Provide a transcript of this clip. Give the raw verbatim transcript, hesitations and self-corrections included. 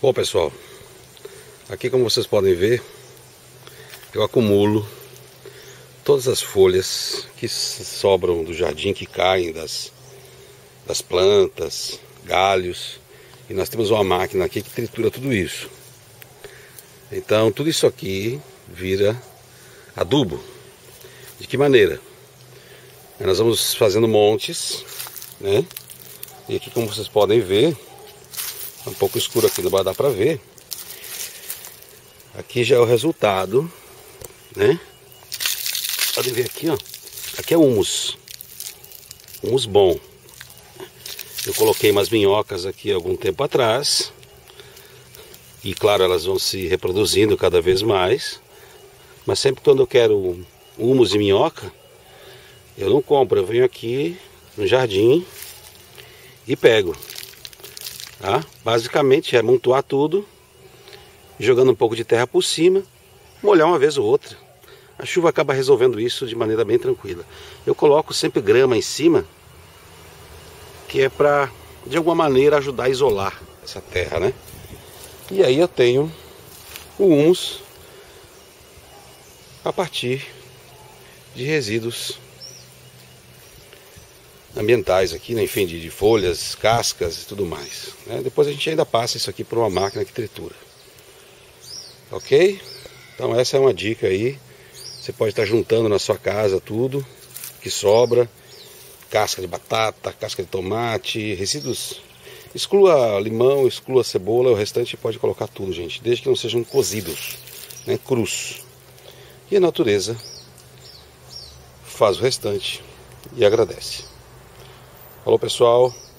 Bom, pessoal, aqui, como vocês podem ver, eu acumulo todas as folhas que sobram do jardim, que caem das, das plantas, galhos, e nós temos uma máquina aqui que tritura tudo isso. Então tudo isso aqui vira adubo. De que maneira? Nós vamos fazendo montes, né? E aqui, como vocês podem ver, é um pouco escuro aqui, não vai dar para ver. Aqui já é o resultado, né? Podem ver aqui, ó. Aqui é humus. Humus bom. Eu coloquei umas minhocas aqui algum tempo atrás. E claro, elas vão se reproduzindo cada vez mais. Mas sempre quando eu quero humus e minhoca, eu não compro. Eu venho aqui no jardim e pego. Tá? Basicamente é amontoar tudo, jogando um pouco de terra por cima, molhar uma vez ou outra. A chuva acaba resolvendo isso de maneira bem tranquila. Eu coloco sempre grama em cima, que é para, de alguma maneira, ajudar a isolar essa terra, né? E aí eu tenho o humus a partir de resíduos ambientais aqui, né? Enfim, de, de folhas, cascas e tudo mais, né? Depois a gente ainda passa isso aqui por uma máquina que tritura. Ok? Então essa é uma dica aí. Você pode estar juntando na sua casa tudo que sobra. Casca de batata, casca de tomate, resíduos. Exclua limão, exclua cebola, o restante pode colocar tudo, gente. Desde que não sejam cozidos, né? Crus. E a natureza faz o restante e agradece. Falou, pessoal.